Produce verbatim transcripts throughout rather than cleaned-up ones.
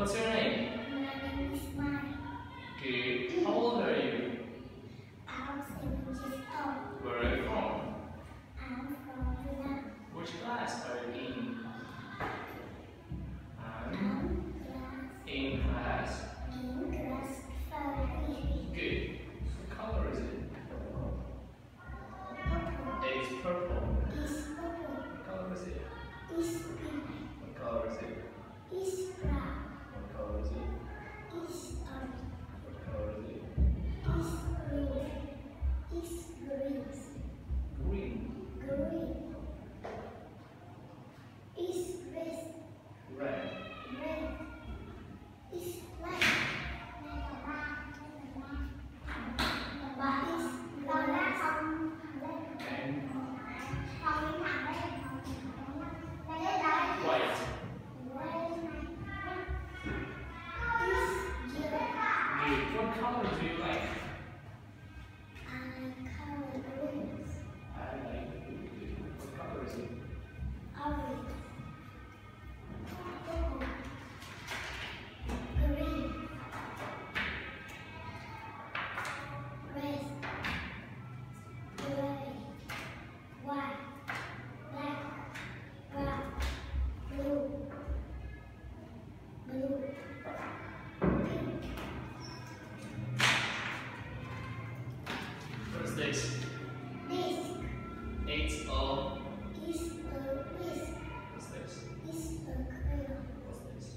What's your name? My name is Mai. Good. How old are you? I'm seven years old. Where are you from? I'm from Vietnam. Which class are you in? I'm I'm class in class. in class five. Good. What color is it? Purple. It's purple. Is purple. What color is it? Is pink. What color is it? Is brown. What color is it? Is orange. What color is it? Is blue. Is green. Green. Green. Is red. Red. Red. Is black. And white. Good. What color do you like? I like blue. Good. What color is it? What's this? It's a. What's this? What's this? What's this?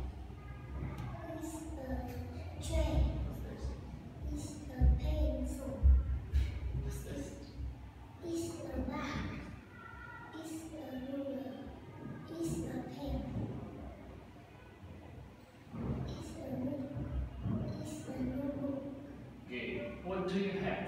What's this? Is a bag, is a ruler, is a pen, is a book, is a notebook. Good. What do you have?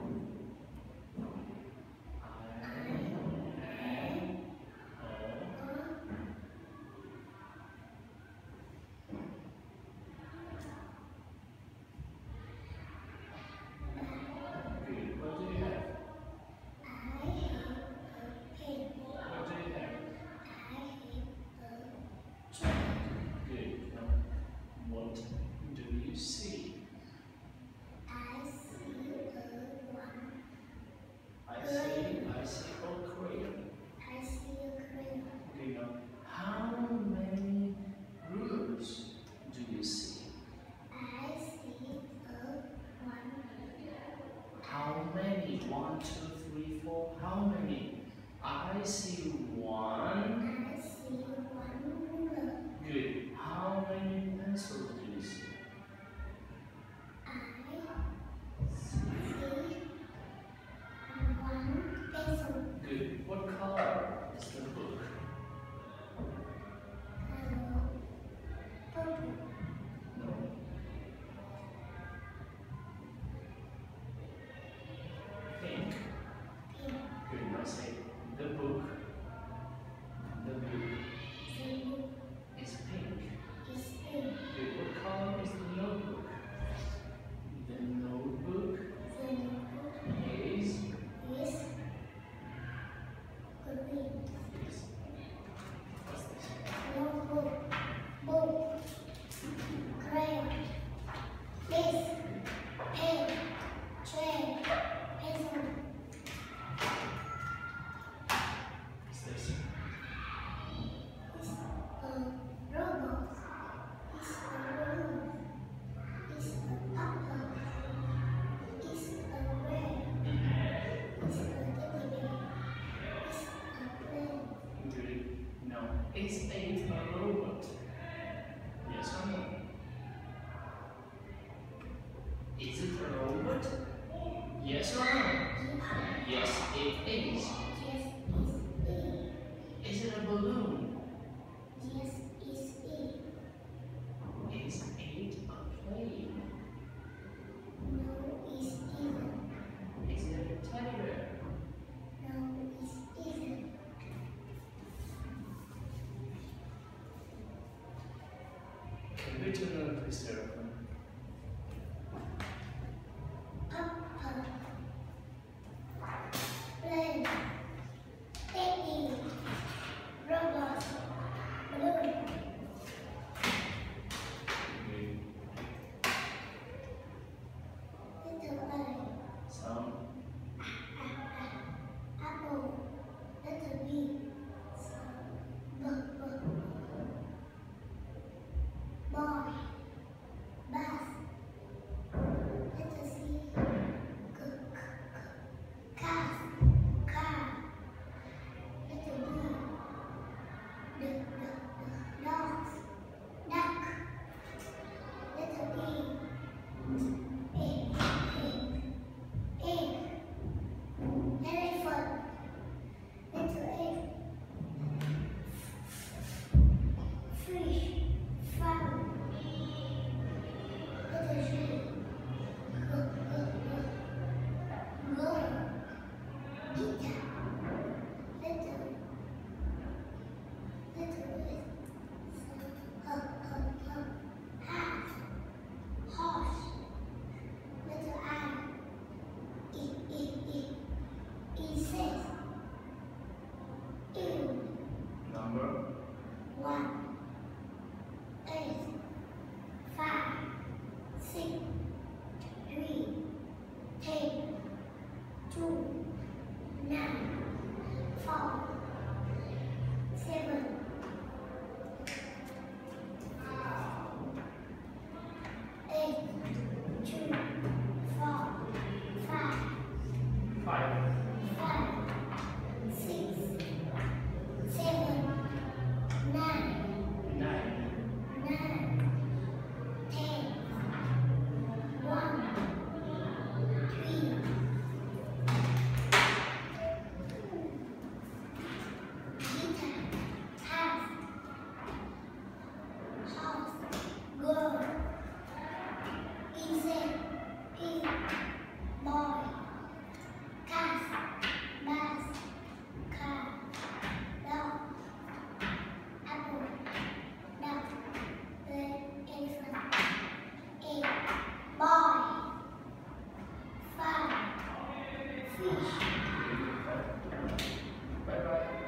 Good. What do you have? I have a pen, What do you have? I have a chair, Good. Now, what do you see? I see a one, I see. I see a crayon. I see a crayon, Okay. Now, how many rulers do you see? I see a one, How many? One, two, three, four. How many? I see one. I see one ruler, Good. How many pencils do you see? I see one pencil. Good. What color is the book? Purple, No. Pink. pink, Good. Now say the book. The book the book is pink. is pink, Good. What color is the notebook? The notebook the notebook is is green. is what's this? Notebook, book, crayon, desk, pen, chair, pencil, What's this? is a robot, is a balloon, is a apple, is a bear, is a teddy bear, is a plane. Good. No. Is it a robot? Yes or no? Is it a robot? Yes or no? Yes, it is. Yes, is it. Is it a balloon? Yes, is it. Is it a plane? No, is isn't. Is it a teddy bear? No, is isn't. Can we turn on please, sir?